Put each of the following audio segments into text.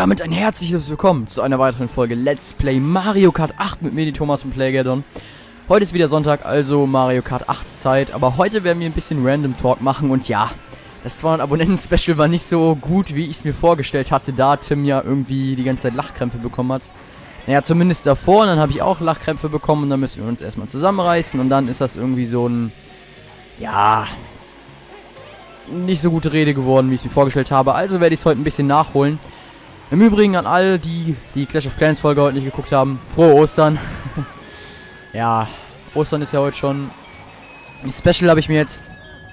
damit ein herzliches Willkommen zu einer weiteren Folge Let's Play Mario Kart 8 mit mir, die Thomas und Playgaddon. Heute ist wieder Sonntag, also Mario Kart 8 Zeit, aber heute werden wir ein bisschen Random Talk machen und ja, das 200 Abonnenten-Special war nicht so gut, wie ich es mir vorgestellt hatte, da Tim ja irgendwie die ganze Zeit Lachkrämpfe bekommen hat. Naja, zumindest davor, und dann habe ich auch Lachkrämpfe bekommen und dann müssen wir uns erstmal zusammenreißen und dann ist das irgendwie so ein, ja, nicht so gute Rede geworden, wie ich es mir vorgestellt habe, also werde ich es heute ein bisschen nachholen. Im Übrigen an alle, die die Clash of Clans Folge heute nicht geguckt haben, frohe Ostern. Ja, Ostern ist ja heute schon. Die Special habe ich mir jetzt...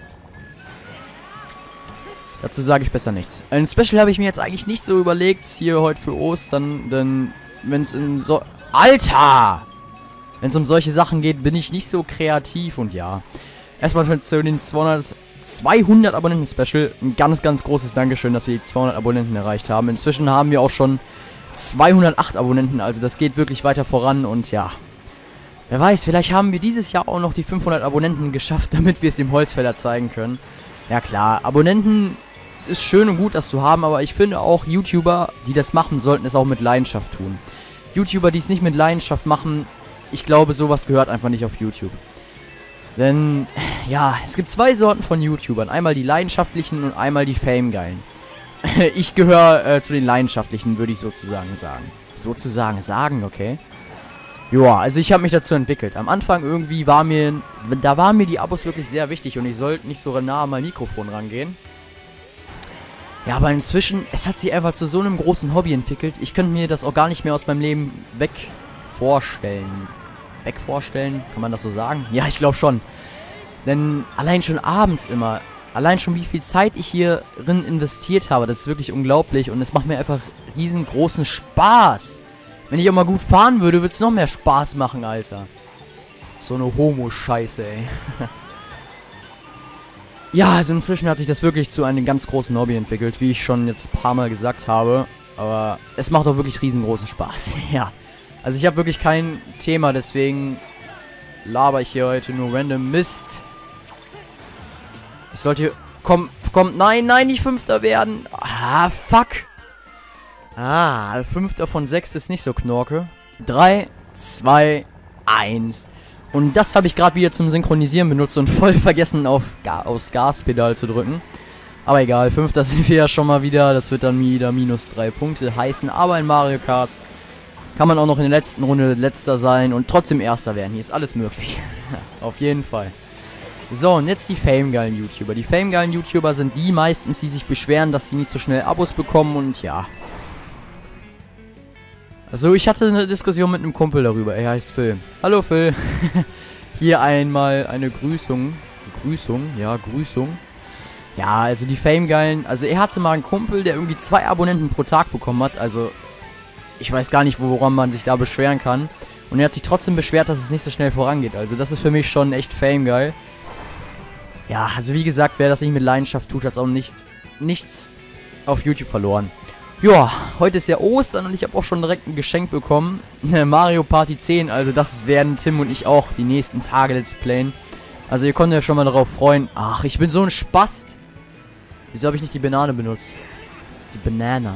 Dazu sage ich besser nichts. Ein Special habe ich mir jetzt eigentlich nicht so überlegt, hier heute für Ostern, denn wenn es in so... Alter! Wenn es um solche Sachen geht, bin ich nicht so kreativ und ja. Erstmal schon zu den 200 Abonnenten-Special. Ein ganz, ganz großes Dankeschön, dass wir die 200 Abonnenten erreicht haben. Inzwischen haben wir auch schon 208 Abonnenten, also das geht wirklich weiter voran und ja. Wer weiß, vielleicht haben wir dieses Jahr auch noch die 500 Abonnenten geschafft, damit wir es dem Holzfäller zeigen können. Ja klar, Abonnenten ist schön und gut, das zu haben, aber ich finde auch YouTuber, die das machen, sollten es auch mit Leidenschaft tun. YouTuber, die es nicht mit Leidenschaft machen, ich glaube, sowas gehört einfach nicht auf YouTube. Denn, ja, es gibt zwei Sorten von YouTubern. Einmal die Leidenschaftlichen und einmal die Fame-Geilen. Ich gehöre zu den Leidenschaftlichen, würde ich sozusagen sagen. Sozusagen sagen, okay. Joa, also ich habe mich dazu entwickelt. Am Anfang irgendwie waren mir die Abos wirklich sehr wichtig und ich sollte nicht so nah an mein Mikrofon rangehen. Ja, aber inzwischen, es hat sich einfach zu so einem großen Hobby entwickelt. Ich könnte mir das auch gar nicht mehr aus meinem Leben vorstellen, kann man das so sagen? Ja, ich glaube schon. Denn allein schon abends immer, allein schon wie viel Zeit ich hierin investiert habe, das ist wirklich unglaublich und es macht mir einfach riesengroßen Spaß. Wenn ich auch mal gut fahren würde, würde es noch mehr Spaß machen, Alter. So eine Homo-Scheiße, ey. Ja, also inzwischen hat sich das wirklich zu einem ganz großen Hobby entwickelt, wie ich schon jetzt ein paar Mal gesagt habe. Aber es macht auch wirklich riesengroßen Spaß, ja. Also ich habe wirklich kein Thema, deswegen laber ich hier heute nur random Mist. Ich sollte... Komm, nein, nicht Fünfter werden. Ah, fuck. Ah, Fünfter von 6 ist nicht so knorke. 3, 2, 1. Und das habe ich gerade wieder zum Synchronisieren benutzt und voll vergessen, aufs Gaspedal zu drücken. Aber egal, Fünfter sind wir ja schon mal wieder. Das wird dann wieder minus 3 Punkte heißen. Aber in Mario Kart kann man auch noch in der letzten Runde Letzter sein und trotzdem Erster werden. Hier ist alles möglich. Auf jeden Fall. So, und jetzt die Fame-geilen YouTuber. Die Fame-geilen YouTuber sind die meistens, die sich beschweren, dass sie nicht so schnell Abos bekommen und ja. Also, ich hatte eine Diskussion mit einem Kumpel darüber. Er heißt Phil. Hallo Phil. Hier einmal eine Grüßung. Grüßung. Ja, also die Fame-geilen. Also, er hatte mal einen Kumpel, der irgendwie 2 Abonnenten pro Tag bekommen hat. Also... Ich weiß gar nicht, woran man sich da beschweren kann. Und er hat sich trotzdem beschwert, dass es nicht so schnell vorangeht. Also das ist für mich schon echt famegeil. Ja, also wie gesagt, wer das nicht mit Leidenschaft tut, hat auch nichts auf YouTube verloren. Ja, heute ist ja Ostern und ich habe auch schon direkt ein Geschenk bekommen. Mario Party 10, also das werden Tim und ich auch die nächsten Tage Let's Playen. Also ihr könnt ja schon mal darauf freuen. Ach, ich bin so ein Spast. Wieso habe ich nicht die Banane benutzt? Die Banane.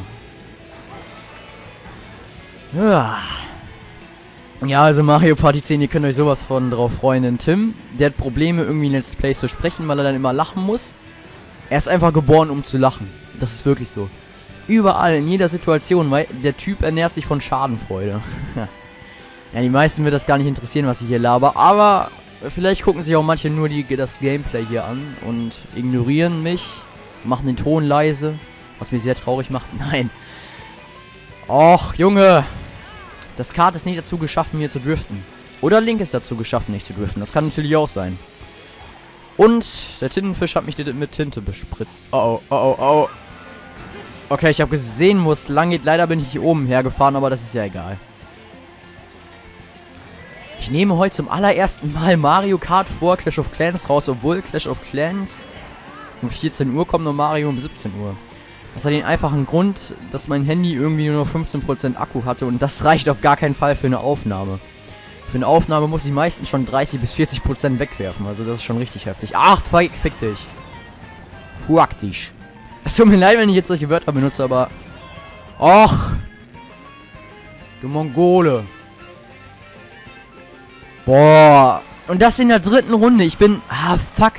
Ja, also Mario Party 10, ihr könnt euch sowas von drauf freuen. Denn Tim, der hat Probleme irgendwie in Let's Plays zu sprechen, weil er dann immer lachen muss. Er ist einfach geboren, um zu lachen. Das ist wirklich so. Überall, in jeder Situation, weil der Typ ernährt sich von Schadenfreude. Ja, die meisten wird das gar nicht interessieren, was ich hier laber. Aber vielleicht gucken sich auch manche nur das Gameplay hier an und ignorieren mich, machen den Ton leise, was mich sehr traurig macht. Nein. Och, Junge. Das Kart ist nicht dazu geschaffen, hier zu driften. Oder Link ist dazu geschaffen, nicht zu driften. Das kann natürlich auch sein. Und der Tintenfisch hat mich mit Tinte bespritzt. Oh. Okay, ich habe gesehen, wo es lang geht. Leider bin ich hier oben hergefahren, aber das ist ja egal. Ich nehme heute zum allerersten Mal Mario Kart vor Clash of Clans raus, obwohl Clash of Clans um 14 Uhr kommt und Mario um 17 Uhr. Das hat den einfachen Grund, dass mein Handy irgendwie nur noch 15% Akku hatte und das reicht auf gar keinen Fall für eine Aufnahme. Für eine Aufnahme muss ich meistens schon 30 bis 40% wegwerfen, also das ist schon richtig heftig. Ach, fick dich. Fuck dich. Es tut mir leid, wenn ich jetzt solche Wörter benutze, aber Och! Du Mongole. Boah. Und das in der 3. Runde. Ich bin... Ah, fuck.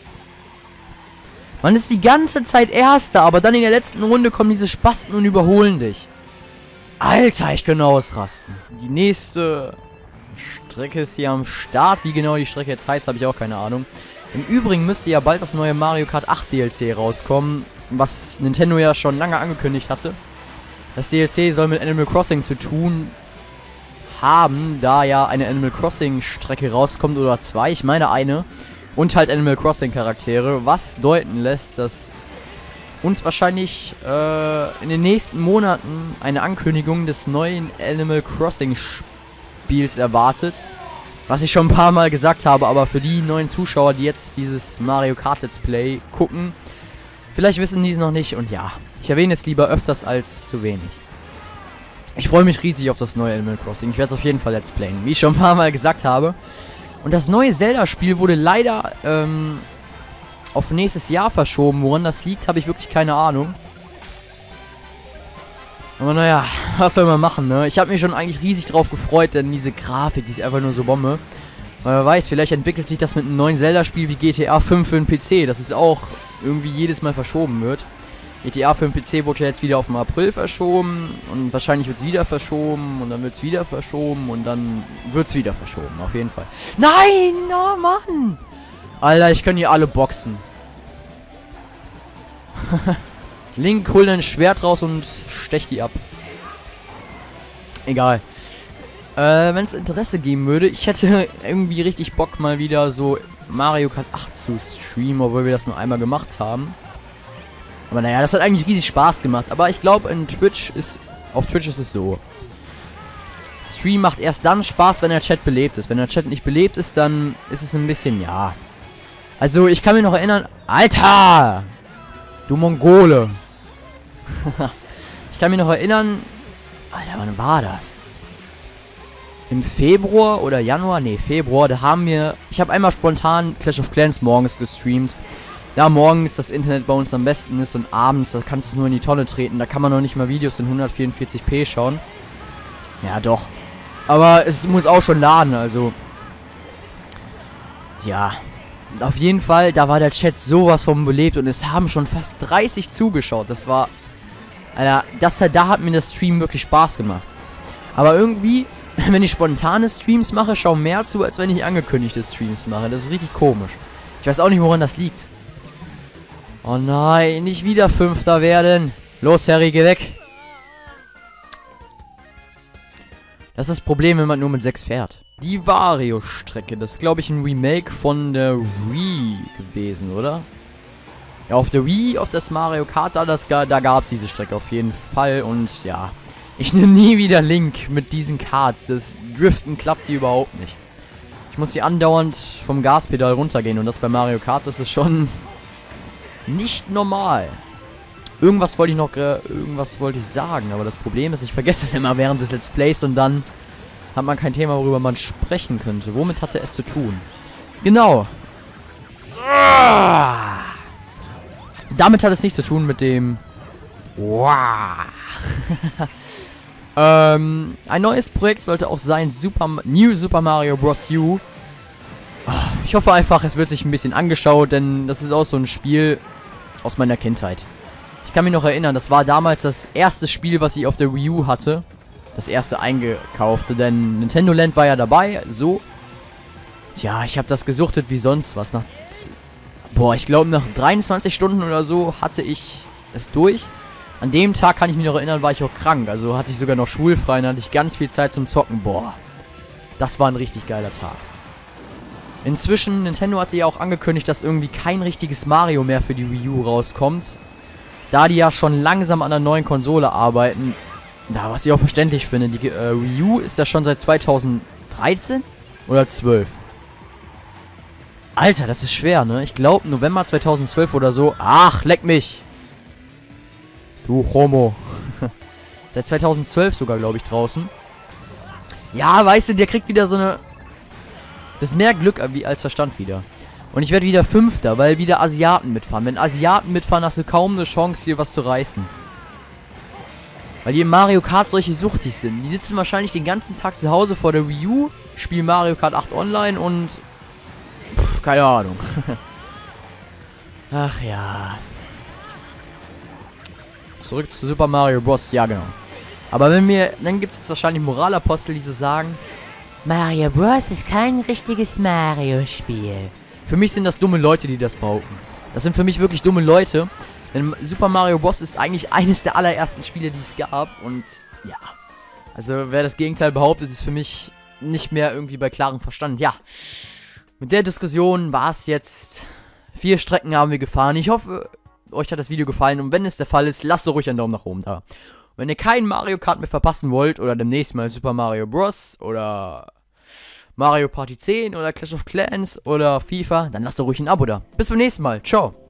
Man ist die ganze Zeit Erster, aber dann in der letzten Runde kommen diese Spasten und überholen dich. Alter, ich könnte ausrasten. Die nächste Strecke ist hier am Start. Wie genau die Strecke jetzt heißt, habe ich auch keine Ahnung. Im Übrigen müsste ja bald das neue Mario Kart 8 DLC rauskommen, was Nintendo ja schon lange angekündigt hatte. Das DLC soll mit Animal Crossing zu tun haben, da ja eine Animal Crossing Strecke rauskommt oder 2, ich meine eine. Und halt Animal Crossing Charaktere, was deuten lässt, dass uns wahrscheinlich in den nächsten Monaten eine Ankündigung des neuen Animal Crossing Spiels erwartet. Was ich schon ein paar Mal gesagt habe, aber für die neuen Zuschauer, die jetzt dieses Mario Kart Let's Play gucken, vielleicht wissen die es noch nicht. Und ja, ich erwähne es lieber öfters als zu wenig. Ich freue mich riesig auf das neue Animal Crossing. Ich werde es auf jeden Fall Let's Playen, wie ich schon ein paar Mal gesagt habe. Und das neue Zelda-Spiel wurde leider auf nächstes Jahr verschoben. Woran das liegt, habe ich wirklich keine Ahnung. Aber naja, was soll man machen, ne? Ich habe mich schon eigentlich riesig drauf gefreut, denn diese Grafik, die ist einfach nur so Bombe. Weil wer weiß, vielleicht entwickelt sich das mit einem neuen Zelda-Spiel wie GTA 5 für den PC, dass es auch irgendwie jedes Mal verschoben wird. GTA für den PC wurde ja jetzt wieder auf den April verschoben und wahrscheinlich wird es wieder verschoben und dann wird es wieder verschoben und dann wird es wieder verschoben, auf jeden Fall. Nein, oh Mann! Alter, ich kann hier alle boxen. Link, hol dein Schwert raus und stech die ab. Egal. Wenn es Interesse geben würde, ich hätte irgendwie richtig Bock mal wieder so Mario Kart 8 zu streamen, obwohl wir das nur einmal gemacht haben. Aber naja, das hat eigentlich riesig Spaß gemacht. Aber ich glaube, auf Twitch ist es so. Stream macht erst dann Spaß, wenn der Chat belebt ist. Wenn der Chat nicht belebt ist, dann ist es ein bisschen, ja. Also, ich kann mich noch erinnern... Alter! Du Mongole! Ich kann mich noch erinnern... Alter, wann war das? Im Februar oder Januar? Ne, Februar, da haben wir... Ich habe einmal spontan Clash of Clans morgens gestreamt. Da morgens das Internet bei uns am besten ist und abends, da kannst du es nur in die Tonne treten. Da kann man noch nicht mal Videos in 144p schauen. Ja, doch. Aber es muss auch schon laden, also... Ja. Auf jeden Fall, da war der Chat sowas von belebt und es haben schon fast 30 zugeschaut. Das war... Alter, da hat mir das Stream wirklich Spaß gemacht. Aber irgendwie, wenn ich spontane Streams mache, schauen mehr zu, als wenn ich angekündigte Streams mache. Das ist richtig komisch. Ich weiß auch nicht, woran das liegt. Oh nein, nicht wieder Fünfter werden. Los, Harry, geh weg. Das ist das Problem, wenn man nur mit 6 fährt. Die Wario-Strecke, das ist, glaube ich, ein Remake von der Wii gewesen, oder? Ja, auf der Wii, auf das Mario Kart, da gab es diese Strecke auf jeden Fall. Und ja, ich nehme nie wieder Link mit diesem Kart. Das Driften klappt hier überhaupt nicht. Ich muss hier andauernd vom Gaspedal runtergehen. Und das bei Mario Kart, das ist schon... nicht normal. Irgendwas wollte ich sagen, aber das Problem ist, ich vergesse es immer während des Let's Plays und dann hat man kein Thema, worüber man sprechen könnte. Womit hatte es zu tun? Genau. Damit hat es nichts zu tun mit dem... ein neues Projekt sollte auch sein, New Super Mario Bros. U. Ich hoffe einfach, es wird sich ein bisschen angeschaut, denn das ist auch so ein Spiel aus meiner Kindheit. Ich kann mich noch erinnern, das war damals das erste Spiel, was ich auf der Wii U hatte. Das erste eingekaufte, denn Nintendo Land war ja dabei, so. Ja, ich habe das gesuchtet wie sonst was. Ich glaube nach 23 Stunden oder so hatte ich es durch. An dem Tag, kann ich mich noch erinnern, war ich auch krank. Also hatte ich sogar noch schulfrei und hatte ich ganz viel Zeit zum Zocken. Boah, das war ein richtig geiler Tag. Inzwischen, Nintendo hatte ja auch angekündigt, dass irgendwie kein richtiges Mario mehr für die Wii U rauskommt. Da die ja schon langsam an einer neuen Konsole arbeiten. Ja, was ich auch verständlich finde. Die Wii U ist ja schon seit 2013 oder 12. Alter, das ist schwer, ne? Ich glaube November 2012 oder so. Ach, leck mich. Du Homo. Seit 2012 sogar, glaube ich, draußen. Ja, weißt du, der kriegt wieder so eine... Das ist mehr Glück als Verstand wieder. Und ich werde wieder Fünfter, weil wieder Asiaten mitfahren. Wenn Asiaten mitfahren, hast du kaum eine Chance, hier was zu reißen. Weil die in Mario Kart solche Suchtis sind. Die sitzen wahrscheinlich den ganzen Tag zu Hause vor der Wii U, spielen Mario Kart 8 online und... Pff, keine Ahnung. Ach ja. Zurück zu Super Mario Bros. Ja, genau. Aber wenn wir... Dann gibt es jetzt wahrscheinlich Moralapostel, die so sagen... Mario Bros. Ist kein richtiges Mario-Spiel. Für mich sind das dumme Leute, die das behaupten. Das sind für mich wirklich dumme Leute. Denn Super Mario Bros. Ist eigentlich eines der allerersten Spiele, die es gab. Und ja. Also wer das Gegenteil behauptet, ist für mich nicht mehr irgendwie bei klarem Verstand. Ja. Mit der Diskussion war es jetzt. 4 Strecken haben wir gefahren. Ich hoffe, euch hat das Video gefallen. Und wenn es der Fall ist, lasst doch ruhig einen Daumen nach oben da. Und wenn ihr keinen Mario Kart mehr verpassen wollt. Oder demnächst mal Super Mario Bros. Oder Mario Party 10 oder Clash of Clans oder FIFA, dann lasst doch ruhig ein Abo da. Bis zum nächsten Mal. Ciao.